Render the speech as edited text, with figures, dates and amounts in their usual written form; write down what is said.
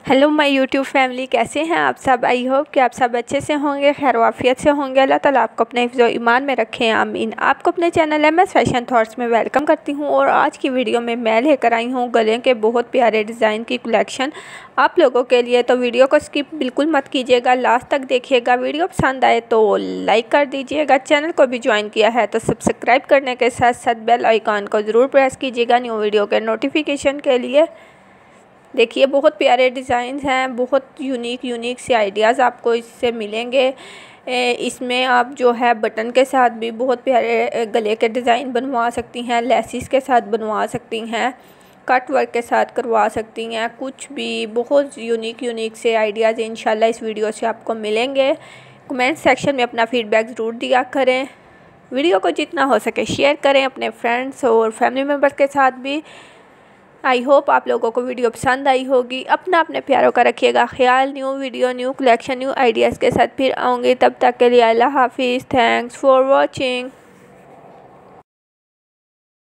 Hello my YouTube family, कैसे हैं आप सब। आई होप कि आप सब अच्छे से होंगे, खैर वाफियत से होंगे। अल्लाह ताला आपको अपने हिफ्ज़ व ईमान में रखें, आमीन। आपको अपने चैनल MS फैशन थॉट्स में वेलकम करती हूं और आज की वीडियो में मैं लेकर आई हूं गले के बहुत प्यारे डिज़ाइन की कलेक्शन आप लोगों के लिए। तो वीडियो को स्किप बिल्कुल मत कीजिएगा, लास्ट तक देखिएगा। वीडियो पसंद आए तो लाइक कर दीजिएगा। चैनल को भी ज्वाइन किया है तो सब्सक्राइब करने के साथ साथ बेल आइकॉन को ज़रूर प्रेस कीजिएगा न्यू वीडियो के नोटिफिकेशन के लिए। देखिए बहुत प्यारे डिज़ाइंस हैं, बहुत यूनिक से आइडियाज़ आपको इससे मिलेंगे। इसमें आप जो है बटन के साथ भी बहुत प्यारे गले के डिज़ाइन बनवा सकती हैं, लेसिस के साथ बनवा सकती हैं, कट वर्क के साथ करवा सकती हैं। कुछ भी बहुत यूनिक से आइडियाज़ इंशाल्लाह इस वीडियो से आपको मिलेंगे। कमेंट सेक्शन में अपना फ़ीडबैक ज़रूर दिया करें। वीडियो को जितना हो सके शेयर करें अपने फ्रेंड्स और फैमिली मेम्बर्स के साथ भी। आई होप आप लोगों को वीडियो पसंद आई होगी। अपने प्यारों का रखिएगा ख्याल। New video, new collection, new ideas के साथ फिर आऊँगी। तब तक के लिए अल्लाह हाफिज़। Thanks for watching.